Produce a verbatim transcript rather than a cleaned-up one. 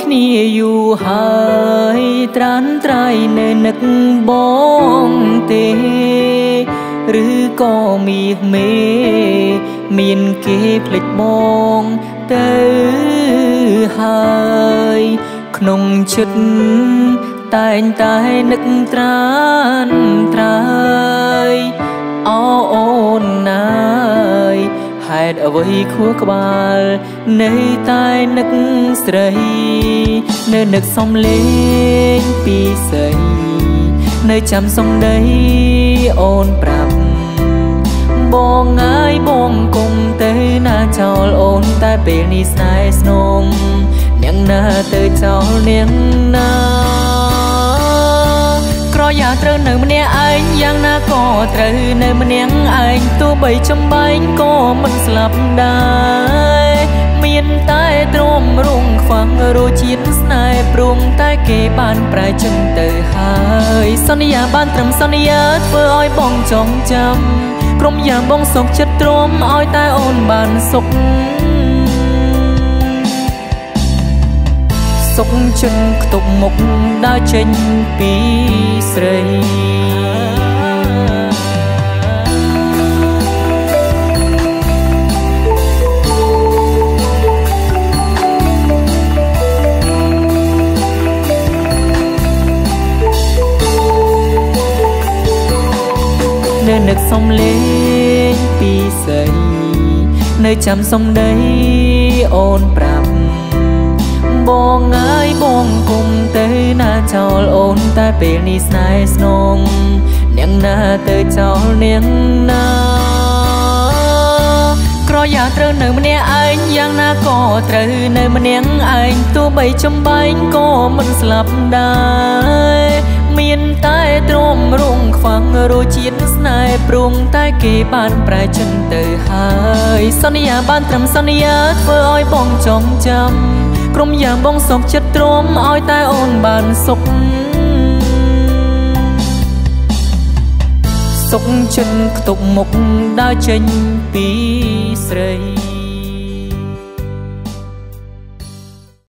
គ្នាយូរហើយត្រានត្រៃនៅនឹកបងទេឬក៏មាសមេមានគេភ្លេចបងទៅហើយក្នុងចិត្តតែងតែនឹកត្រានត្រៃអូអូនណាយហេតុអ្វីខួរក្បាលនៅតែនឹកស្រីនៅនឹកសំលេងពីស្រីនៅចាំសំដីអូនប្រាប់បងអើយបងគុំទៅណាចោលអូនតែពេលនេះស្នេហ៍ស្នងនាងណាទៅចោលនាងណាក្រយ៉ាត្រូវនៅម្នាក់ឯងយ៉ាងណាក៏ត្រូវនៅម្នាក់ឯងទោះបីចំបែងក៏មិនស្លាប់ដែរមានតែទ្រាំរងខ្វាំងរសជាតិស្នេហ៍ព្រមតែគេបានប្រែចឹងទៅហើយសន្យាបានត្រឹមសន្យាធ្វើឲ្យបងចងចាំក្រុមយ៉ាងបងសុខចិត្តទ្រាំឲ្យតែអូនបានសុខសុខចិត្តខ្ទប់មុខដើរចេញពីស្រីនៅនឹកសំលេងពីស្រីនៅចាំសំដីអូនប្រាប់បងអើយបងគុំទៅណាចោលអូនតែពេលនេះស្នេហ៍ស្នងនាងណាទៅចោលនាងណាក្រយ៉ាត្រូវនៅម្នាក់ឯងយ៉ាងណាក៏ត្រូវនៅម្នាក់ឯងទោះបីចំបែងក៏មិនស្លាប់ដែរមានតែទ្រាំរងខ្វាំងរសជាតិស្នេហ៍ព្រមតែគេបានប្រែចិនទៅហើយសន្យាបានត្រឹមសន្យាធ្វើឲ្យបងចងចាំក្រុមយ៉ាងបងសុខចិត្តទ្រាំឲ្យតែអូនបានសុខសុខចិត្តខ្ទប់មុខដើរចេញពីស្រី